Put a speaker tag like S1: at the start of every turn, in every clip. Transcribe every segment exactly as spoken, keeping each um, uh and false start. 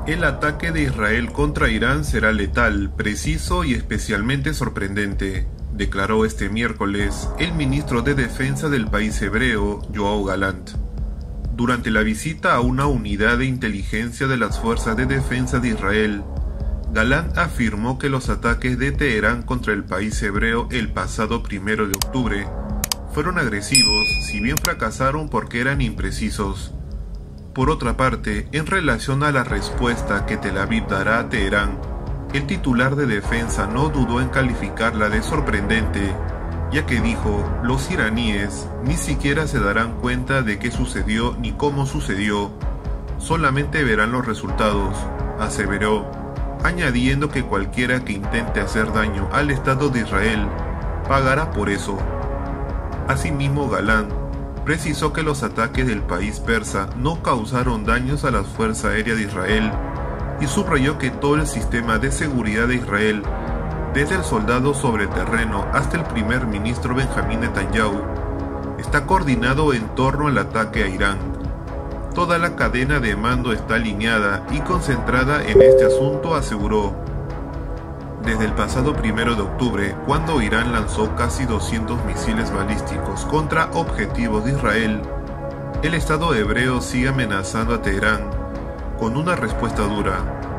S1: El ataque de Israel contra Irán será letal, preciso y especialmente sorprendente, declaró este miércoles el ministro de Defensa del país hebreo, Yoav Gallant. Durante la visita a una unidad de inteligencia de las Fuerzas de Defensa de Israel, Gallant afirmó que los ataques de Teherán contra el país hebreo el pasado primero de octubre fueron agresivos, si bien fracasaron porque eran imprecisos. Por otra parte, en relación a la respuesta que Tel Aviv dará a Teherán, el titular de defensa no dudó en calificarla de sorprendente, ya que dijo, los iraníes ni siquiera se darán cuenta de qué sucedió ni cómo sucedió, solamente verán los resultados, aseveró, añadiendo que cualquiera que intente hacer daño al Estado de Israel pagará por eso. Asimismo, Gallant precisó que los ataques del país persa no causaron daños a la Fuerza Aérea de Israel y subrayó que todo el sistema de seguridad de Israel, desde el soldado sobre el terreno hasta el primer ministro Benjamín Netanyahu, está coordinado en torno al ataque a Irán. Toda la cadena de mando está alineada y concentrada en este asunto, aseguró. Desde el pasado primero de octubre, cuando Irán lanzó casi doscientos misiles balísticos contra objetivos de Israel, el Estado hebreo sigue amenazando a Teherán con una respuesta dura,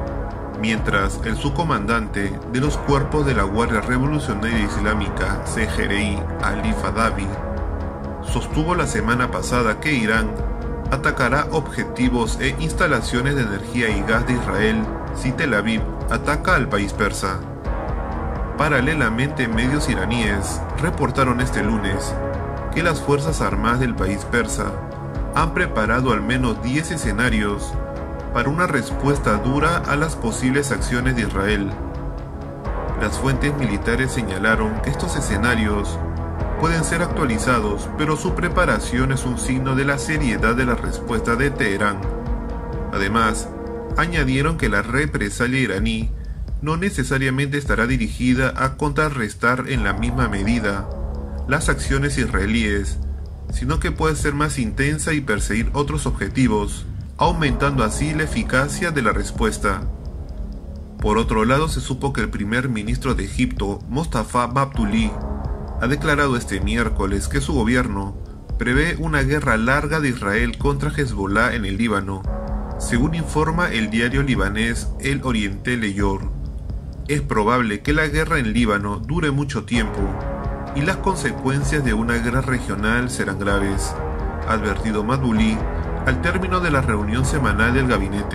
S1: mientras el subcomandante de los cuerpos de la Guardia Revolucionaria Islámica, C G R I, Ali Fadavi, sostuvo la semana pasada que Irán atacará objetivos e instalaciones de energía y gas de Israel si Tel Aviv ataca al país persa. Paralelamente, medios iraníes reportaron este lunes que las Fuerzas Armadas del país persa han preparado al menos diez escenarios para una respuesta dura a las posibles acciones de Israel. Las fuentes militares señalaron que estos escenarios pueden ser actualizados, pero su preparación es un signo de la seriedad de la respuesta de Teherán. Además, añadieron que la represalia iraní no necesariamente estará dirigida a contrarrestar en la misma medida las acciones israelíes, sino que puede ser más intensa y perseguir otros objetivos, aumentando así la eficacia de la respuesta. Por otro lado, se supo que el primer ministro de Egipto, Mostafa Mabtouli, ha declarado este miércoles que su gobierno prevé una guerra larga de Israel contra Hezbollah en el Líbano, según informa el diario libanés El Oriente Leyor. Es probable que la guerra en Líbano dure mucho tiempo y las consecuencias de una guerra regional serán graves, ha advertido Mabtouli al término de la reunión semanal del gabinete.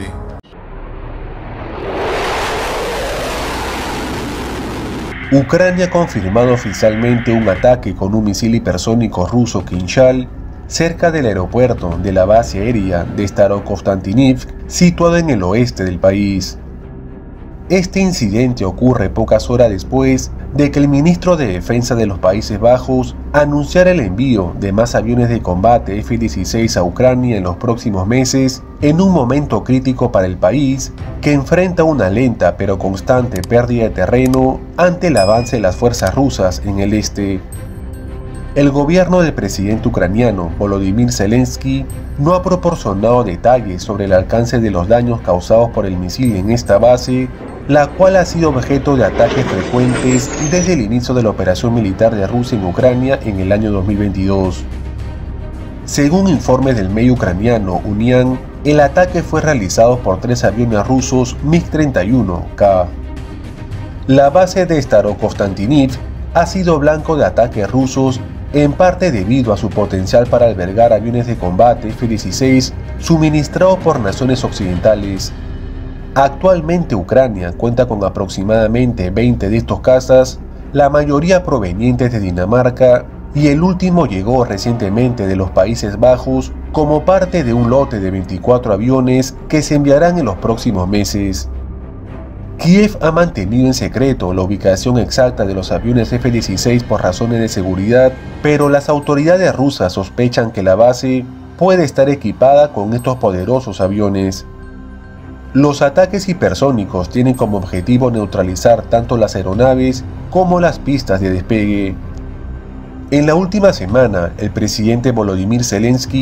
S2: Ucrania ha confirmado oficialmente un ataque con un misil hipersónico ruso Kinzhal cerca del aeropuerto de la base aérea de Starokonstantinivsk, situado en el oeste del país. Este incidente ocurre pocas horas después de que el ministro de Defensa de los Países Bajos anunciara el envío de más aviones de combate F dieciséis a Ucrania en los próximos meses, en un momento crítico para el país que enfrenta una lenta pero constante pérdida de terreno ante el avance de las fuerzas rusas en el este. El gobierno del presidente ucraniano Volodymyr Zelensky no ha proporcionado detalles sobre el alcance de los daños causados por el misil en esta base, la cual ha sido objeto de ataques frecuentes desde el inicio de la operación militar de Rusia en Ucrania en el año dos mil veintidós. Según informes del medio ucraniano Unian, el ataque fue realizado por tres aviones rusos MiG treinta y uno K. La base de Starokonstantinivsk ha sido blanco de ataques rusos, en parte debido a su potencial para albergar aviones de combate F dieciséis suministrados por naciones occidentales. Actualmente Ucrania cuenta con aproximadamente veinte de estos cazas, la mayoría provenientes de Dinamarca, y el último llegó recientemente de los Países Bajos como parte de un lote de veinticuatro aviones que se enviarán en los próximos meses. Kiev ha mantenido en secreto la ubicación exacta de los aviones F dieciséis por razones de seguridad, pero las autoridades rusas sospechan que la base puede estar equipada con estos poderosos aviones. Los ataques hipersónicos tienen como objetivo neutralizar tanto las aeronaves como las pistas de despegue. En la última semana, el presidente Volodymyr Zelensky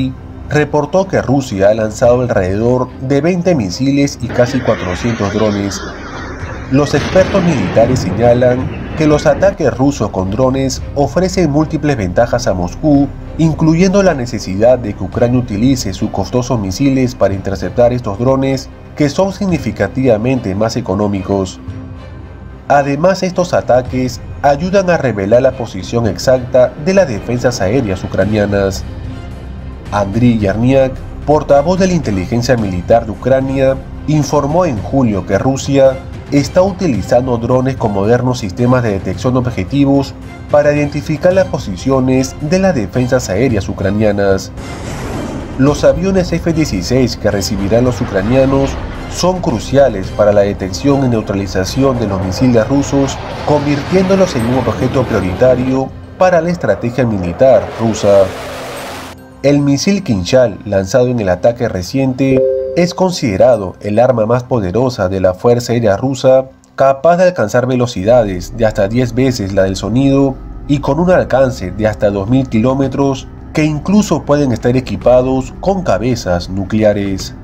S2: reportó que Rusia ha lanzado alrededor de veinte misiles y casi cuatrocientos drones. Los expertos militares señalan que los ataques rusos con drones ofrecen múltiples ventajas a Moscú, incluyendo la necesidad de que Ucrania utilice sus costosos misiles para interceptar estos drones, que son significativamente más económicos. Además, estos ataques ayudan a revelar la posición exacta de las defensas aéreas ucranianas. Andriy Yermak, portavoz de la inteligencia militar de Ucrania, informó en julio que Rusia está utilizando drones con modernos sistemas de detección de objetivos para identificar las posiciones de las defensas aéreas ucranianas. Los aviones F dieciséis que recibirán los ucranianos son cruciales para la detección y neutralización de los misiles rusos, convirtiéndolos en un objeto prioritario para la estrategia militar rusa. El misil Kinzhal, lanzado en el ataque reciente, es considerado el arma más poderosa de la Fuerza Aérea Rusa, capaz de alcanzar velocidades de hasta diez veces la del sonido y con un alcance de hasta dos mil kilómetros, que incluso pueden estar equipados con cabezas nucleares.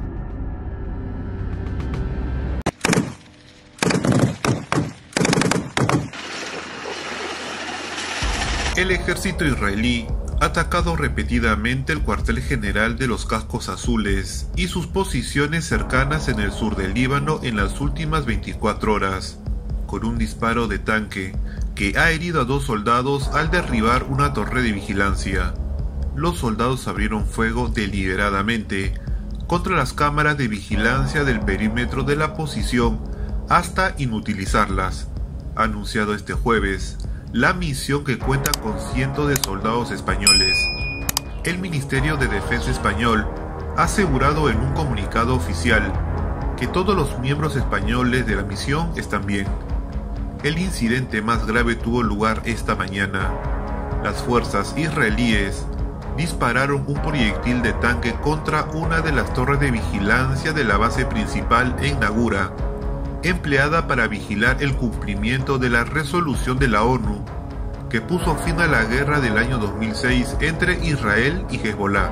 S1: El ejército israelí ha atacado repetidamente el cuartel general de los Cascos Azules y sus posiciones cercanas en el sur del Líbano en las últimas veinticuatro horas, con un disparo de tanque que ha herido a dos soldados al derribar una torre de vigilancia. Los soldados abrieron fuego deliberadamente contra las cámaras de vigilancia del perímetro de la posición hasta inutilizarlas, ha anunciado este jueves la misión, que cuenta con cientos de soldados españoles. El Ministerio de Defensa español ha asegurado en un comunicado oficial que todos los miembros españoles de la misión están bien. El incidente más grave tuvo lugar esta mañana. Las fuerzas israelíes dispararon un proyectil de tanque contra una de las torres de vigilancia de la base principal en Nagura, empleada para vigilar el cumplimiento de la resolución de la ONU que puso fin a la guerra del año dos mil seis entre Israel y Hezbollah.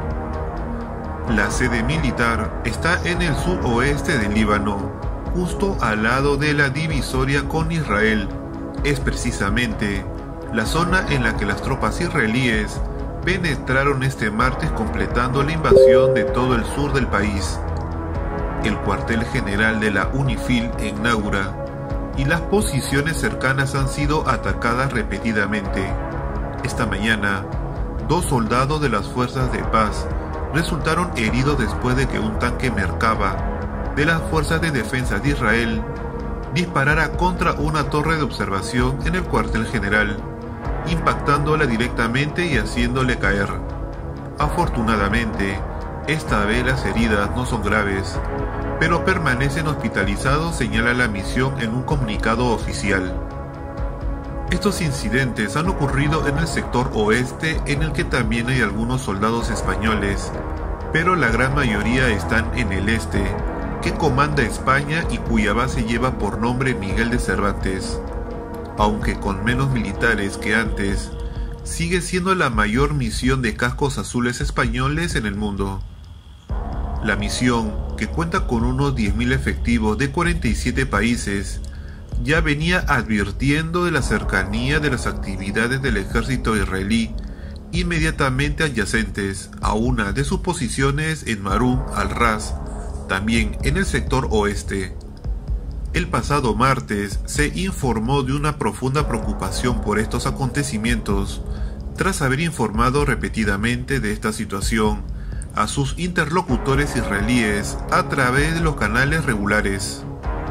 S1: La sede militar está en el suroeste del Líbano, justo al lado de la divisoria con Israel. Es precisamente la zona en la que las tropas israelíes penetraron este martes, completando la invasión de todo el sur del país. El cuartel general de la UNIFIL en Nagura y las posiciones cercanas han sido atacadas repetidamente. Esta mañana, dos soldados de las fuerzas de paz resultaron heridos después de que un tanque Merkava de las fuerzas de defensa de Israel disparara contra una torre de observación en el cuartel general, impactándola directamente y haciéndole caer. Afortunadamente, esta vez las heridas no son graves, pero permanecen hospitalizados, señala la misión en un comunicado oficial. Estos incidentes han ocurrido en el sector oeste, en el que también hay algunos soldados españoles, pero la gran mayoría están en el este, que comanda España y cuya base lleva por nombre Miguel de Cervantes. Aunque con menos militares que antes, sigue siendo la mayor misión de cascos azules españoles en el mundo. La misión, que cuenta con unos diez mil efectivos de cuarenta y siete países, ya venía advirtiendo de la cercanía de las actividades del ejército israelí inmediatamente adyacentes a una de sus posiciones en Marun al-Ras, también en el sector oeste. El pasado martes se informó de una profunda preocupación por estos acontecimientos, tras haber informado repetidamente de esta situación a sus interlocutores israelíes a través de los canales regulares.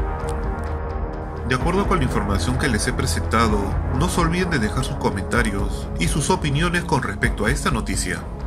S1: De acuerdo con la información que les he presentado, no se olviden de dejar sus comentarios y sus opiniones con respecto a esta noticia.